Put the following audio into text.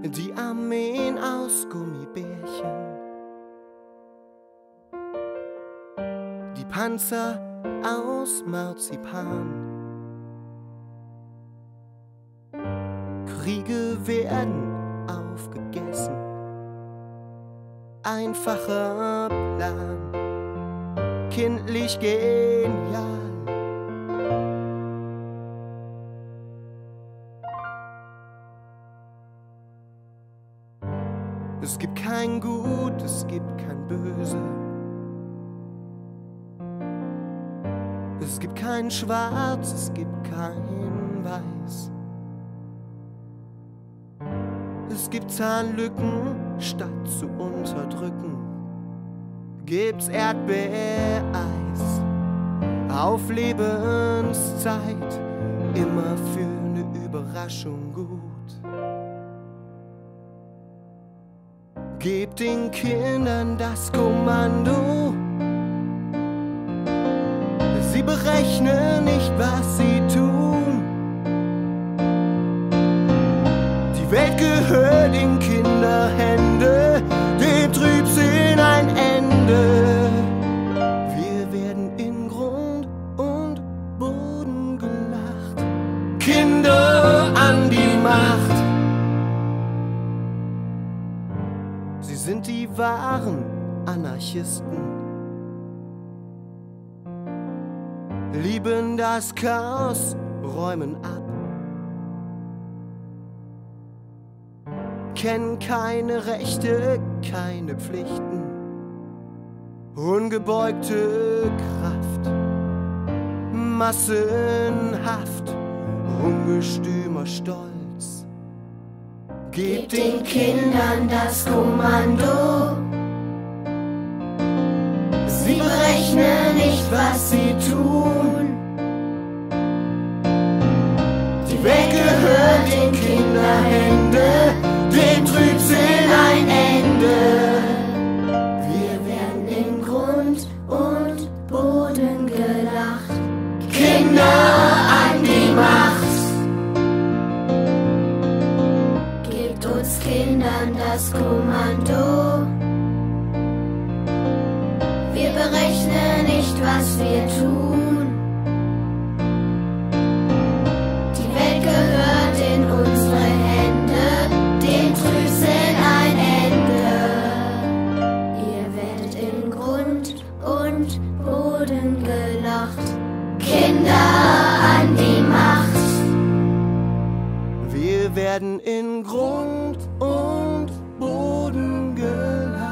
die Armeen aus Gummibärchen, die Panzer aus Marzipan. Kriege werden aufgegessen, einfacher Plan, kindlich genial. Es gibt kein Gut, es gibt kein Böse. Es gibt kein Schwarz, es gibt kein Weiß. Es gibt Zahnlücken statt zu unterdrücken. Gibt's Erdbeereis auf Lebenszeit, immer für eine Überraschung gut. Gebt den Kindern das Kommando. Sie berechnen nicht, was sie tun. Die Welt gehört in Kinderhände, dem Trübsinn ein Ende. Wir werden in Grund und Boden gelacht. Kinder an die Macht. Sie sind die wahren Anarchisten, lieben das Chaos, räumen ab, kennen keine Rechte, keine Pflichten, ungebeugte Kraft, massenhaft, ungestümer Stolz. Gebt den Kindern das Kommando. Sie berechnen nicht, was sie tun. Die Welt gehört in Kinderhände, dem Trübsinn ein Ende. Wir werden in Grund und Boden gelacht. Kinder an die Macht. Gebt uns Kindern das Kommando. Wir berechnen nicht, was wir tun. Die Welt gehört in unsere Hände, dem Trübsinn ein Ende. Ihr werdet in Grund und Boden gelacht. Kinder an die Macht. Wir werden in Grund und Boden gelacht.